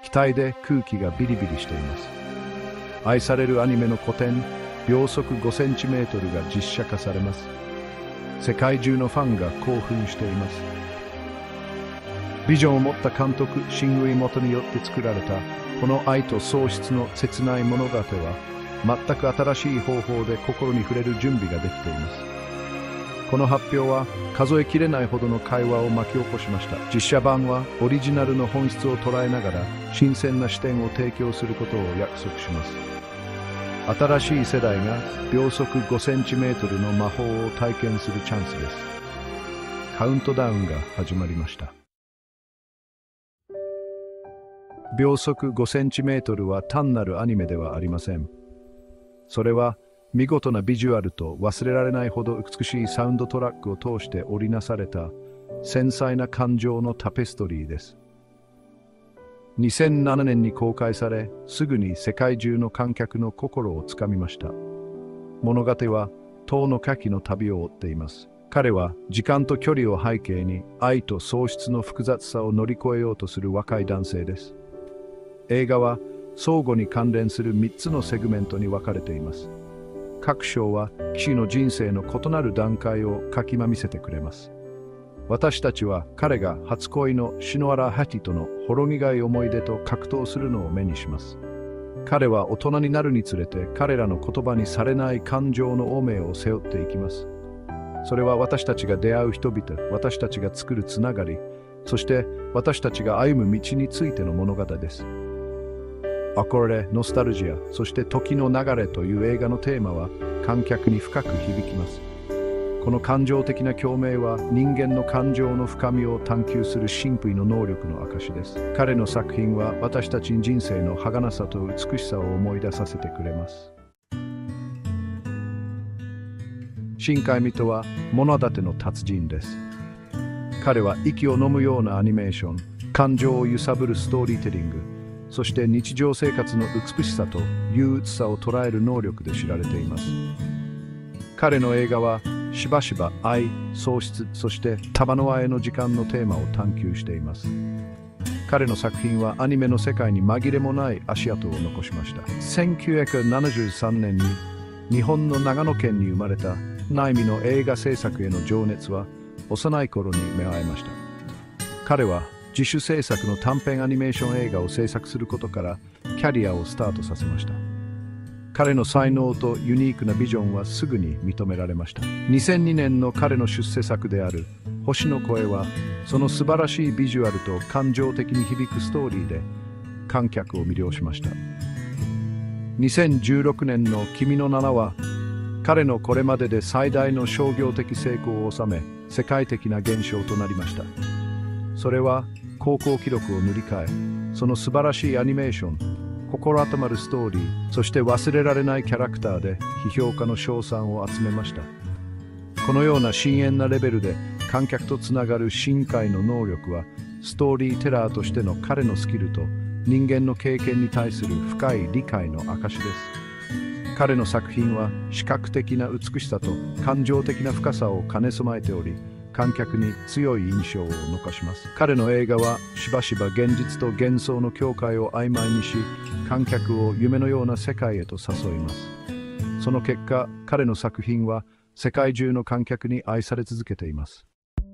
期待で空気がビリビリしています。愛されるアニメの古典、秒速5センチメートルが実写化されます。世界中のファンが興奮しています。ビジョンを持った監督、シン・ウイ元によって作られたこの愛と喪失の切ない物語は、全く新しい方法で心に触れる準備ができています。この発表は数えきれないほどの会話を巻き起こしました。実写版はオリジナルの本質を捉えながら新鮮な視点を提供することを約束します。新しい世代が秒速5センチメートルの魔法を体験するチャンスです。カウントダウンが始まりました。秒速5センチメートルは単なるアニメではありません。それは見事なビジュアルと忘れられないほど美しいサウンドトラックを通して織りなされた繊細な感情のタペストリーです。2007年に公開され、すぐに世界中の観客の心をつかみました。物語は遠野夏樹の旅を追っています。彼は時間と距離を背景に愛と喪失の複雑さを乗り越えようとする若い男性です。映画は相互に関連する3つのセグメントに分かれています。各章は騎士の人生の異なる段階を垣間見せてくれます。私たちは彼が初恋のシノアラ・ハティとのほろ苦い思い出と格闘するのを目にします。彼は大人になるにつれて彼らの言葉にされない感情の汚名を背負っていきます。それは私たちが出会う人々、私たちが作るつながり、そして私たちが歩む道についての物語です。アコレ、ノスタルジア、そして時の流れという映画のテーマは観客に深く響きます。この感情的な共鳴は人間の感情の深みを探求する神秘の能力の証です。彼の作品は私たちに人生の儚さと美しさを思い出させてくれます。新海水戸は物立ての達人です。彼は息を飲むようなアニメーション、感情を揺さぶるストーリーテリング、そして日常生活の美しさと憂鬱さを捉える能力で知られています。彼の映画はしばしば愛、喪失、そして束の愛の時間のテーマを探求しています。彼の作品はアニメの世界に紛れもない足跡を残しました。1973年に日本の長野県に生まれたナイミの映画制作への情熱は幼い頃に芽生えました。彼は自主制作の短編アニメーション映画を制作することからキャリアをスタートさせました。彼の才能とユニークなビジョンはすぐに認められました。2002年の彼の出世作である星の声は、その素晴らしいビジュアルと感情的に響くストーリーで観客を魅了しました。2016年の君の名は、彼のこれまでで最大の商業的成功を収め、世界的な現象となりました。それは高校記録を塗り替え、その素晴らしいアニメーション、心温まるストーリー、そして忘れられないキャラクターで批評家の称賛を集めました。このような深遠なレベルで観客とつながる新海の能力は、ストーリーテラーとしての彼のスキルと人間の経験に対する深い理解の証です。彼の作品は視覚的な美しさと感情的な深さを兼ね備えており、観客に強い印象を残します。彼の映画はしばしば現実と幻想の境界を曖昧にし、観客を夢のような世界へと誘います。その結果、彼の作品は世界中の観客に愛され続けています。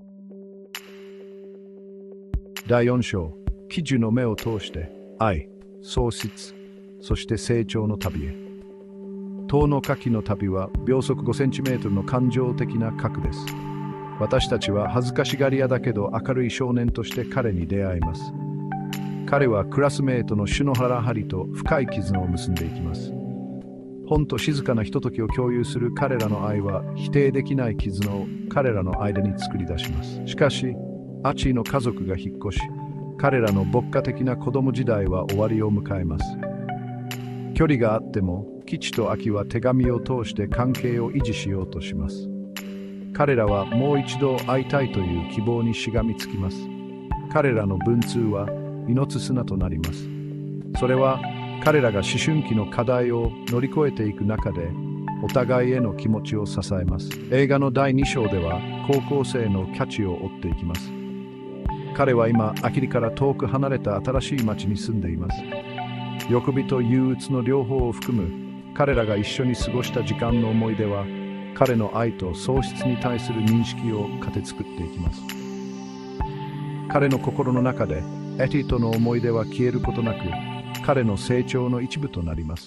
第4章、喜寿の目を通して愛、喪失、そして成長の旅へ。遠野夏樹の旅は秒速5センチメートルの感情的な核です。私たちは恥ずかしがり屋だけど明るい少年として彼に出会います。彼はクラスメートの篠原ハリと深い絆を結んでいきます。本と静かなひとときを共有する彼らの愛は否定できない絆を彼らの間に作り出します。しかし、アチーの家族が引っ越し、彼らの牧歌的な子供時代は終わりを迎えます。距離があっても、吉と秋は手紙を通して関係を維持しようとします。彼らはもう一度会いたいという希望にしがみつきます。彼らの文通は命綱となります。それは彼らが思春期の課題を乗り越えていく中でお互いへの気持ちを支えます。映画の第2章では高校生のキャチを追っていきます。 彼は今、アキリから遠く離れた新しい町に住んでいます。欲美と憂鬱の両方を含む彼らが一緒に過ごした時間の思い出は、彼の愛と喪失に対する認識を糧作っていきます。彼の心の中でエティとの思い出は消えることなく、彼の成長の一部となります。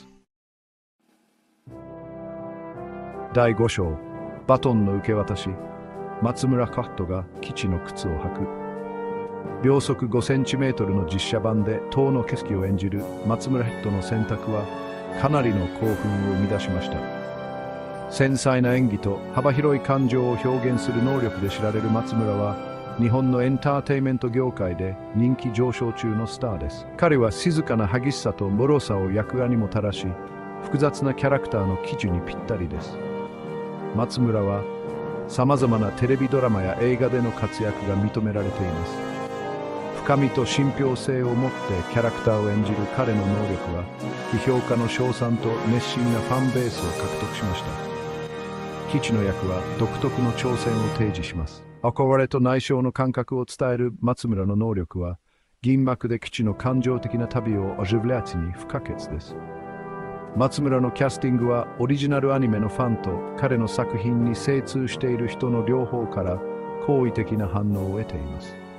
第5章、バトンの受け渡し。松村カットが基地の靴を履く。秒速5センチメートルの実写版で塔の景色を演じる松村ヘッドの選択はかなりの興奮を生み出しました。繊細な演技と幅広い感情を表現する能力で知られる松村は、日本のエンターテインメント業界で人気上昇中のスターです。彼は静かな激しさと脆さを役柄にもたらし、複雑なキャラクターの基準にぴったりです。松村はさまざまなテレビドラマや映画での活躍が認められています。深みと信憑性を持ってキャラクターを演じる彼の能力は、批評家の称賛と熱心なファンベースを獲得しました。基地の役は独特の挑戦を提示します。憧れと内省の感覚を伝える松村の能力は、銀幕で基地の感情的な旅を味わうに不可欠です。松村のキャスティングはオリジナルアニメのファンと彼の作品に精通している人の両方から好意的な反応を得ています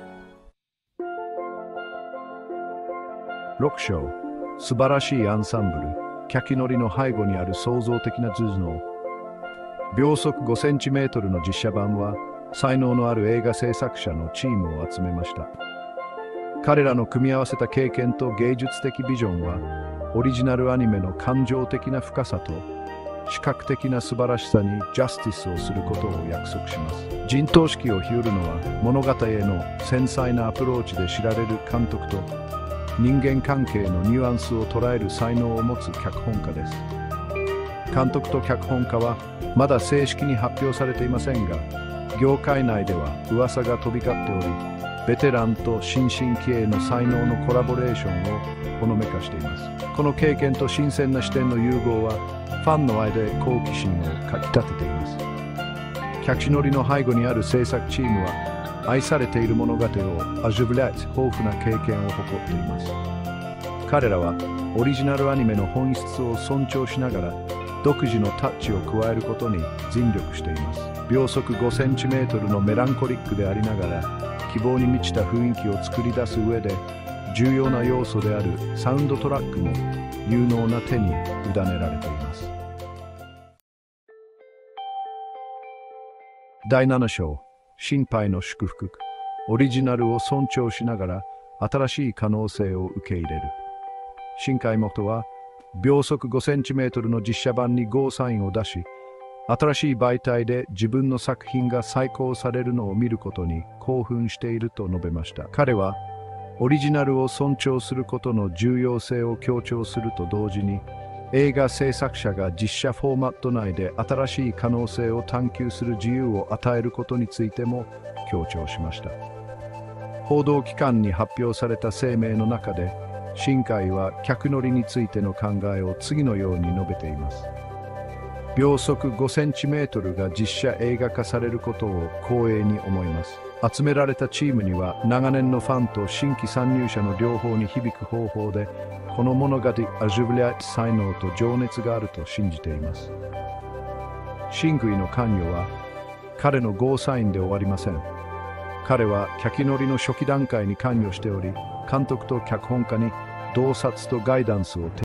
。6章、素晴らしいアンサンブル。キャキノリの背後にある創造的な頭脳。秒速5センチメートルの実写版は、才能のある映画制作者のチームを集めました。彼らの組み合わせた経験と芸術的ビジョンは、オリジナルアニメの感情的な深さと視覚的な素晴らしさにジャスティスをすることを約束します。陣頭指揮を振るのは、物語への繊細なアプローチで知られる監督と、人間関係のニュアンスを捉える才能を持つ脚本家です。監督と脚本家はまだ正式に発表されていませんが、業界内では噂が飛び交っており、ベテランと新進気鋭の才能のコラボレーションをほのめかしています。この経験と新鮮な視点の融合は、ファンの間で好奇心をかきたてています。キ地のりの背後にある制作チームは、愛されている物語を味わう豊富な経験を誇っています。彼らはオリジナルアニメの本質を尊重しながら、独自のタッチを加えることに尽力しています。秒速5センチメートルのメランコリックでありながら、希望に満ちた雰囲気を作り出す上で、重要な要素であるサウンドトラックも有能な手に委ねられています。第7章、心配の祝福。オリジナルを尊重しながら新しい可能性を受け入れる。新海誠は秒速5センチメートルの実写版にゴーサインを出し、新しい媒体で自分の作品が再興されるのを見ることに興奮していると述べました。彼はオリジナルを尊重することの重要性を強調すると同時に、映画制作者が実写フォーマット内で新しい可能性を探求する自由を与えることについても強調しました。報道機関に発表された声明の中で、新海は客乗りについての考えを次のように述べています。秒速5センチメートルが実写映画化されることを光栄に思います。集められたチームには長年のファンと新規参入者の両方に響く方法で、この物語味わう才能と情熱があると信じています。新宮の関与は彼のゴーサインで終わりません。彼は客乗りの初期段階に関与しており、監督と脚本家に洞察とガイダンスを提